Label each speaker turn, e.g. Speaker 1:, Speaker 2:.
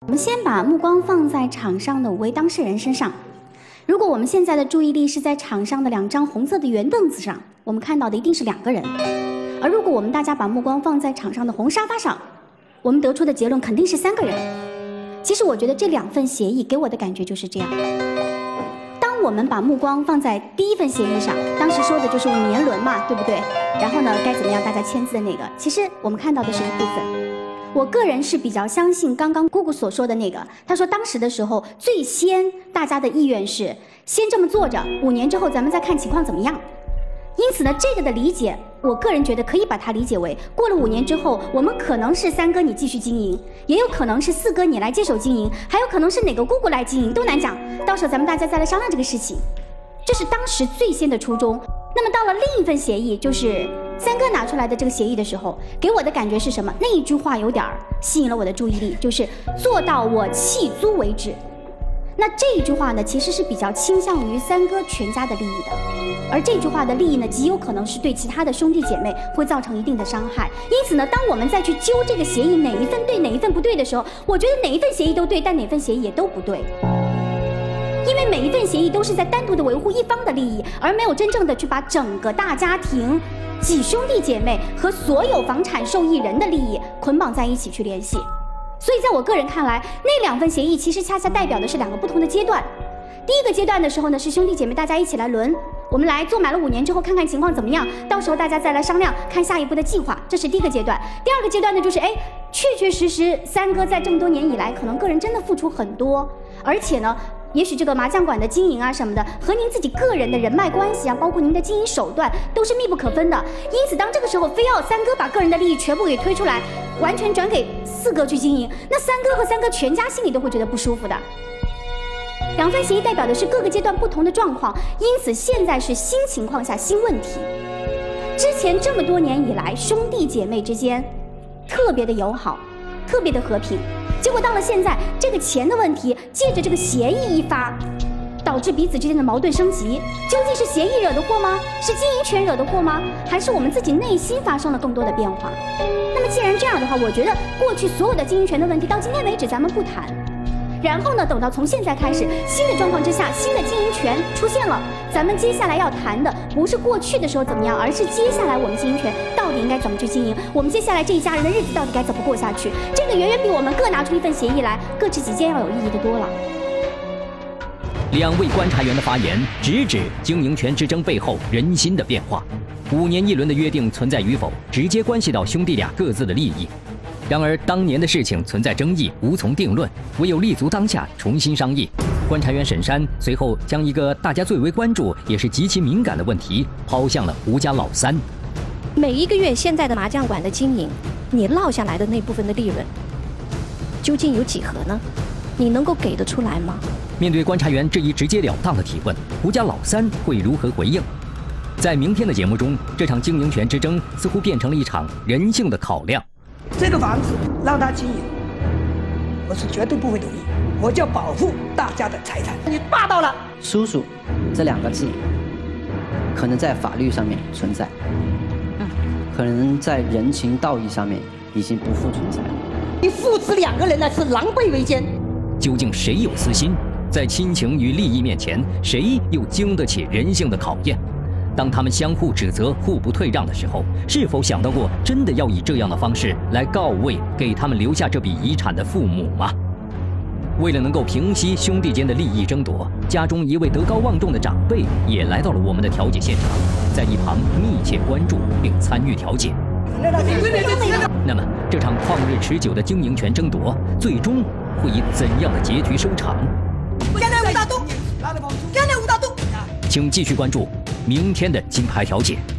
Speaker 1: 我们先把目光放在场上的5位当事人身上。如果我们现在的注意力是在场上的2张红色的圆凳子上，我们看到的一定是2个人；而如果我们大家把目光放在场上的红沙发上，我们得出的结论肯定是3个人。其实我觉得这2份协议给我的感觉就是这样。当我们把目光放在第一份协议上，当时说的就是5年轮嘛，对不对？然后呢，该怎么样大家签字的那个，其实我们看到的是一部分。我个人是比较相信刚刚姑姑所说的那个，她说当时的时候最先大家的意愿是先这么做着，5年之后咱们再看情况怎么样。因此呢，这个的理解，我个人觉得可以把它理解为，过了5年之后，我们可能是3哥你继续经营，也有可能是4哥你来接手经营，还有可能是哪个姑姑来经营，都难讲。到时候咱们大家再来商量这个事情，这是当时最先的初衷。那么到了另一份协议，就是3哥拿出来的这个协议的时候，给我的感觉是什么？那一句话有点吸引了我的注意力，就是做到我弃租为止。那这一句话呢，其实是比较倾向于3哥全家的利益的，而这句话的利益呢，极有可能是对其他的兄弟姐妹会造成一定的伤害。因此呢，当我们再去揪这个协议哪一份对哪一份不对的时候，我觉得哪一份协议都对，但哪份协议也都不对。因为每一份协议都是在单独的维护一方的利益，而没有真正的去把整个大家庭、几兄弟姐妹和所有房产受益人的利益捆绑在一起去联系。所以在我个人看来，那2份协议其实恰恰代表的是2个不同的阶段。第一个阶段的时候呢，是兄弟姐妹大家一起来轮，我们来做满了5年之后看看情况怎么样，到时候大家再来商量看下一步的计划，这是第一个阶段。第2个阶段呢，就是确确实实3哥在这么多年以来，可能个人真的付出很多，而且呢，也许这个麻将馆的经营啊什么的，和您自己个人的人脉关系啊，包括您的经营手段，都是密不可分的。因此，当这个时候非要3哥把个人的利益全部给推出来，完全转给4哥去经营，那3哥和3哥全家心里都会觉得不舒服的。2份协议代表的是各个阶段不同的状况，因此现在是新情况下新问题。之前这么多年以来，兄弟姐妹之间特别的友好，特别的和平。结果到了现在，这个钱的问题借着这个协议一发，导致彼此之间的矛盾升级。究竟是协议惹的祸吗？是经营权惹的祸吗？还是我们自己内心发生了更多的变化？那么既然这样的话，我觉得过去所有的经营权的问题到今天为止咱们不谈。然后呢，等到从现在开始，新的状况之下，新的经营权出现了，咱们接下来要谈的不是过去的时候怎么样，而是接下来我们经营权到底应该怎么去经营，我们接下来这一家人的日子到底该怎么过下去。这个远远比我们各拿出一份协议来，各执己见要有意义的多了。
Speaker 2: 2位观察员的发言直指经营权之争背后人心的变化。5年1轮的约定存在与否，直接关系到兄弟俩各自的利益。然而，当年的事情存在争议，无从定论，唯有立足当下，重新商议。观察员沈山随后将一个大家最为关注，也是极其敏感的问题抛向了胡家老3。
Speaker 3: 每一个月现在的麻将馆的经营，你落下来的那部分的利润，究竟有几何呢？你能够给得出来吗？
Speaker 2: 面对观察员这一直截了当的提问，胡家老3会如何回应？在明天的节目中，这场经营权之争似乎变成了一场人性的考量。
Speaker 4: 这个房子让他经营，我是绝对不会同意。我就要保护大家的财产。你霸道了。
Speaker 5: 叔叔这2个字，可能在法律上面存在，可能在人情道义上面已经不复存在了。
Speaker 4: 你父子2个人呢是狼狈为奸。
Speaker 2: 究竟谁有私心？在亲情与利益面前，谁又经得起人性的考验？当他们相互指责、互不退让的时候，是否想到过真的要以这样的方式来告慰给他们留下这笔遗产的父母吗？为了能够平息兄弟间的利益争夺，家中一位德高望重的长辈也来到了我们的调解现场，在一旁密切关注并参与调解。那么，这场旷日持久的经营权争夺，最终会以怎样的结局收场？请继续关注明天的金牌调解。